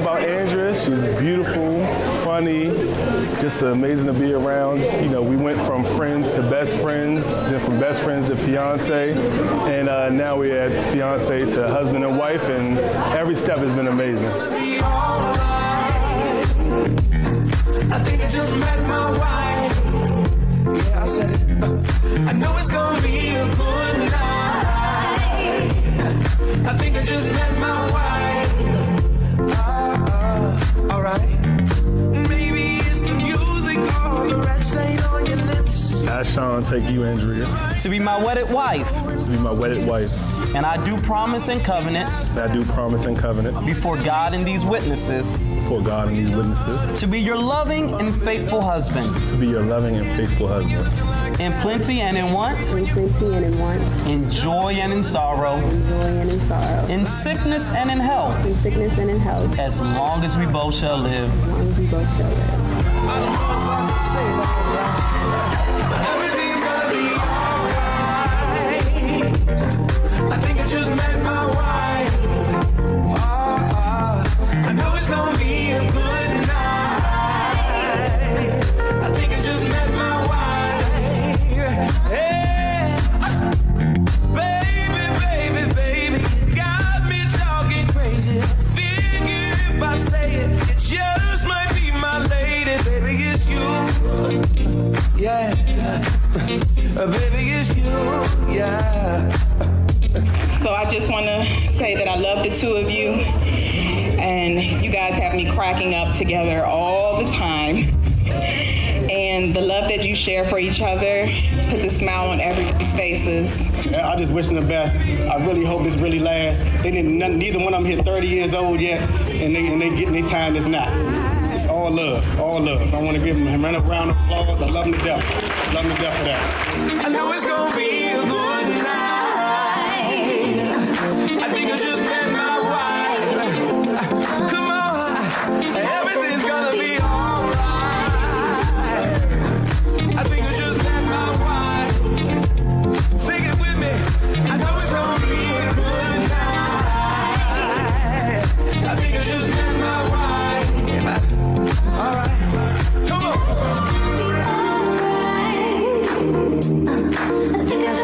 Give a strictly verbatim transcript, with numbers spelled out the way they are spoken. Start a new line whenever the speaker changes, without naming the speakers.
about Andrea. She's beautiful, funny, just amazing to be around. You know, we went from friends to best friends, then from best friends to fiance, and uh, now we're at fiance to husband and wife, and every step has been amazing.
I think I just met my wife. Yeah, I said it. I know it's gonna be a good night. I think I just met my wife. Uh, uh, all right. Maybe it's the music or the red stain on your lips.
I, Sean, take you, Andrea.
To be my wedded wife.
To be my wedded wife.
And I do promise and covenant.
I do promise and covenant.
Before God and these witnesses.
Before God and these witnesses.
To be your loving and faithful husband.
To be your loving and faithful husband.
In plenty and in want.
In plenty and in want.
In joy and in sorrow.
In joy and in sorrow.
In sickness and in health.
In sickness and in health.
As long as we both shall live.
As long as we both shall live.
I don't know if I can say that, but everything's gonna be alright. I think I just met my wife. Oh, oh. I know it's gonna be a good night. I think I just met my wife. Hey, baby, baby, baby, got me talking crazy. Figure if I say it, it just might be my lady. Baby, it's you. Yeah, uh, baby, it's you. Yeah.
So I just want to say that I love the two of you, and you guys have me cracking up together all the time. And the love that you share for each other puts a smile on everybody's faces.
I just wish them the best. I really hope this really lasts. They didn't, neither one of them hit thirty years old yet, and they and they getting their time is not. It's all love, all love. I want to give them a round of applause. I love them to death. I love them to death for that.
I know it's gonna be a good night. I think I just met my wife. Come on, everything's gonna be alright. I think I just met my wife. Sing it with me. I know it's gonna be a good night. I think I just met my wife. Alright, come on.
I think I just